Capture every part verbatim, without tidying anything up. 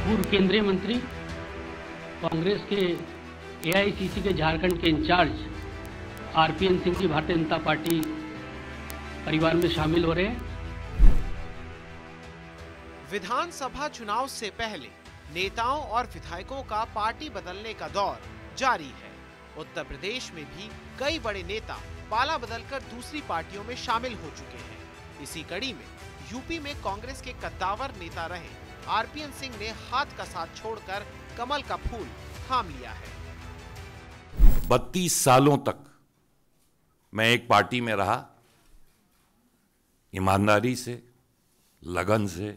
पूर्व केंद्रीय मंत्री, कांग्रेस के एआईसीसी के झारखंड के in charge RPN Singh ji Bharatiya Janata party परिवार में शामिल हो रहे हैं। विधानसभा चुनाव से पहले नेताओं और विधायकों का पार्टी बदलने का दौर जारी है। उत्तर प्रदेश में भी कई बड़े नेता पाला बदलकर दूसरी पार्टियों में शामिल हो चुके हैं। इसी कड़ी में यूपी में कांग्रेस के कद्दावर नेता रहे आरपीएन सिंह ने हाथ का साथ छोड़कर कमल का फूल थाम लिया है। बत्तीस सालों तक मैं एक पार्टी में रहा, ईमानदारी से, लगन से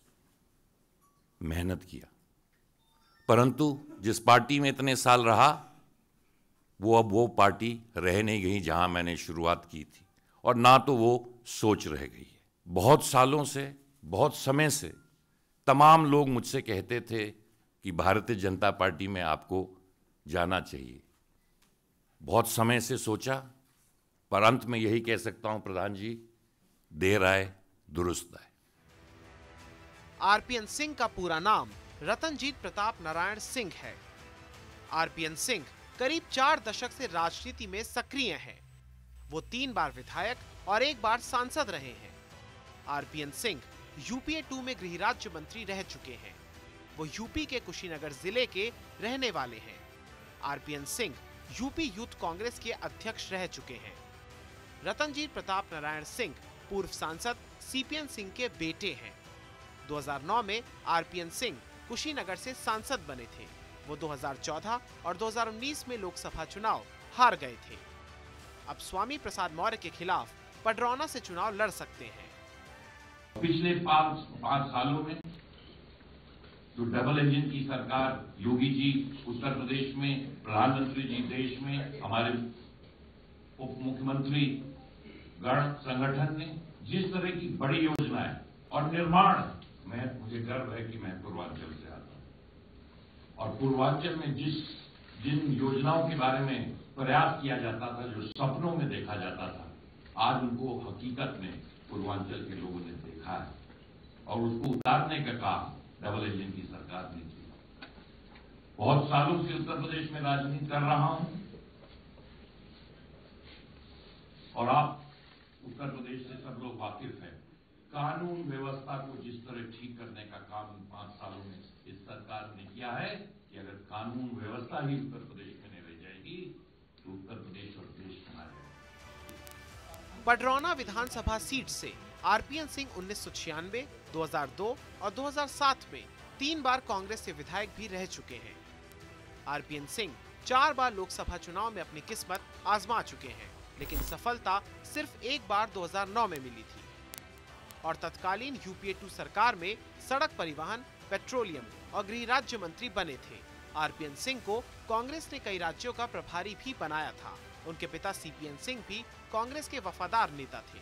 मेहनत किया, परंतु जिस पार्टी में इतने साल रहा वो अब वो पार्टी रह नहीं गई जहां मैंने शुरुआत की थी, और ना तो वो सोच रह गई है। बहुत सालों से, बहुत समय से तमाम लोग मुझसे कहते थे कि भारतीय जनता पार्टी में आपको जाना चाहिए। बहुत समय से सोचा, पर अंत में यही कह सकता हूं प्रधान जी, देर आए दुरुस्त आए। आरपीएन सिंह का पूरा नाम रतनजीत प्रताप नारायण सिंह है। आरपीएन सिंह करीब चार दशक से राजनीति में सक्रिय हैं। वो तीन बार विधायक और एक बार सांसद रहे हैं। आरपीएन सिंह यूपीए टू में गृह राज्य मंत्री रह चुके हैं। वो यूपी के कुशीनगर जिले के रहने वाले हैं। RPN Singh UP youth Congress के अध्यक्ष रह चुके हैं। रतनजीत प्रताप नारायण सिंह पूर्व सांसद सीपीएन सिंह के बेटे हैं। दो हज़ार नौ में आरपीएन सिंह कुशीनगर से सांसद बने थे। वो दो हज़ार चौदह और दो हज़ार उन्नीस में लोकसभा चुनाव हार गए थे। अब स्वामी प्रसाद मौर्य के खिलाफ पडरौना से चुनाव लड़ सकते हैं। पिछले पांच पांच सालों में जो डबल इंजन की सरकार योगी जी उत्तर प्रदेश में, प्रधानमंत्री जी देश में, हमारे उप मुख्यमंत्री गण संगठन ने जिस तरह की बड़ी योजनाएं और निर्माण, मैं मुझे गर्व है कि मैं पूर्वांचल से आता हूं, और पूर्वांचल में जिस जिन योजनाओं के बारे में प्रयास किया जाता था, जो सपनों में देखा जाता था, आज उनको हकीकत में पूर्वांचल के लोगों ने देखा है, और उसको उतारने का काम डबल इंजन की सरकार ने किया। बहुत सालों से उत्तर प्रदेश में राजनीति कर रहा हूं, और आप उत्तर प्रदेश से सब लोग वाकिफ हैं। कानून व्यवस्था को जिस तरह ठीक करने का काम इन पांच सालों में इस सरकार ने किया है, कि अगर कानून व्यवस्था ही उत्तर प्रदेश में नहीं रह जाएगी तो उत्तर प्रदेश और देश कहां जाएगा। पडरौना विधानसभा सीट से आरपीएन सिंह उन्नीस सौ छियानवे, दो हज़ार दो और दो हज़ार सात में तीन बार कांग्रेस से विधायक भी रह चुके हैं। आरपीएन सिंह चार बार लोकसभा चुनाव में अपनी किस्मत आजमा चुके हैं, लेकिन सफलता सिर्फ एक बार दो हज़ार नौ में मिली थी, और तत्कालीन यूपीए टू सरकार में सड़क परिवहन, पेट्रोलियम और गृह राज्य मंत्री बने थे। आरपीएन सिंह को कांग्रेस ने कई राज्यों का प्रभारी भी बनाया था। उनके पिता सीपीएन सिंह भी कांग्रेस के वफादार नेता थे।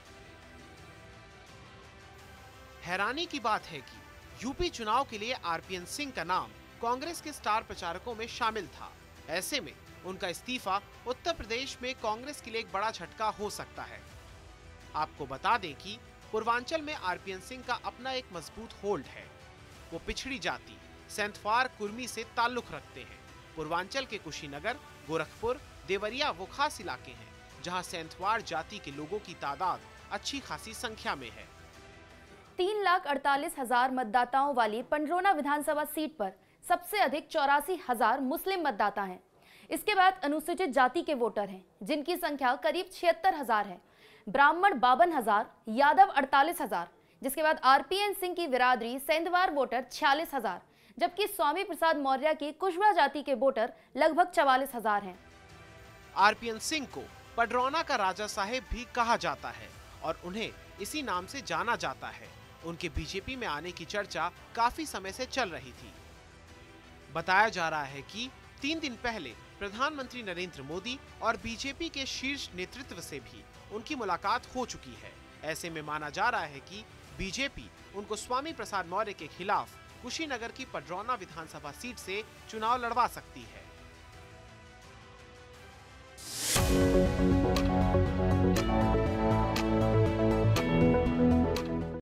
हैरानी की बात है कि यूपी चुनाव के लिए आरपीएन सिंह का नाम कांग्रेस के स्टार प्रचारकों में शामिल था। ऐसे में उनका इस्तीफा उत्तर प्रदेश में कांग्रेस के लिए एक बड़ा झटका हो सकता है। आपको बता दें कि पूर्वांचल में आरपीएन सिंह का अपना एक मजबूत होल्ड है। वो पिछड़ी जाति सेंथवार कुर्मी से ताल्लुक रखते हैं। पूर्वांचल के कुशीनगर, गोरखपुर, देवरिया वो खास इलाके हैं जहां सेंथवार जाति के लोगों की तादाद अच्छी खासी संख्या में है। तीन लाख अड़तालीस हजार मतदाताओं वाली पडरौना विधानसभा सीट पर सबसे अधिक चौरासी हजार मुस्लिम मतदाता हैं। इसके बाद अनुसूचित जाति के वोटर हैं, जिनकी संख्या करीब छिहत्तर हजार है। ब्राह्मण बावन हजार, यादव अड़तालीस हजार, जिसके बाद आरपीएन सिंह की बिरादरी सेंधवार वोटर छियालीस हजार, जबकि स्वामी प्रसाद मौर्य की कुशवा जाति के वोटर लगभग चवालीस हजार हैं। आरपीएन सिंह को पडरौना का राजा साहेब भी कहा जाता है और उन्हें इसी नाम से जाना जाता है। उनके बीजेपी में आने की चर्चा काफी समय से चल रही थी। बताया जा रहा है कि तीन दिन पहले प्रधानमंत्री नरेंद्र मोदी और बीजेपी के शीर्ष नेतृत्व से भी उनकी मुलाकात हो चुकी है। ऐसे में माना जा रहा है कि बीजेपी उनको स्वामी प्रसाद मौर्य के खिलाफ कुशीनगर की पडरौना विधानसभा सीट से चुनाव लड़वा सकती है।